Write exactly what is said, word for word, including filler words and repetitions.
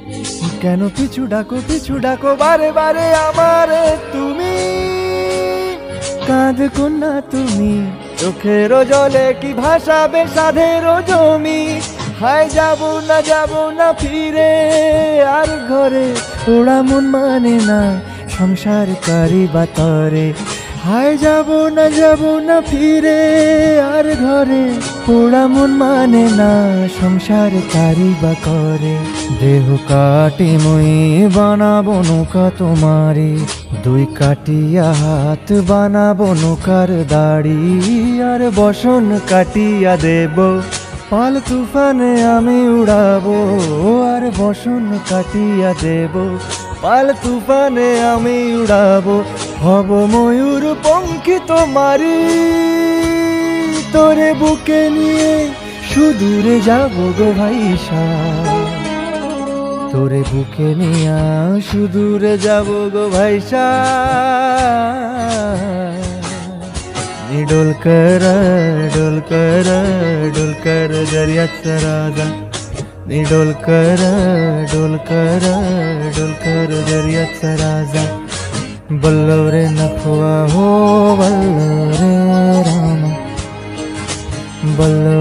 কেন পিছু ডাকো পিছু ডাকো বারে বারে আমারে তুমি, কাঁদ কন্যা তুমি, চোখের জলে কি ভাসাবে সাধের জমি। হায় যাব না যাব না ফিরে আর ঘরে, ওরা মন মানে না সংসার করি বাতরে। হায় যাব না যাব না ফিরে আর ঘরে, ওরা মন মানে না সংসার কারি বা করে। দেহ কাটি মুই বানাবো নৌকা তোমারে, দুই কাটিয়া হাত বানাবো নৌকার দাড়ি। আর বসন কাটিয়া দেব পাল তুফানে আমি উড়াবো, আর বসন কাটিয়া দেব পাল তুফানে আমি উড়াবো। হব ময়ূর পঙ্খী তোমারি, তোরে বুকে নিয়ে সুদূরে যাবো গো ভাইসা, তোরে বুকে নিয়া সুদূরে যাবো গো ভাইসা। डोलकर डोलकर डोलकर दर्याचा राजा, डोलकर डोलकर डोलकर दर्याचा राजा। बल्लो रे नखवा हो बल्लो रे रामा, बल्लो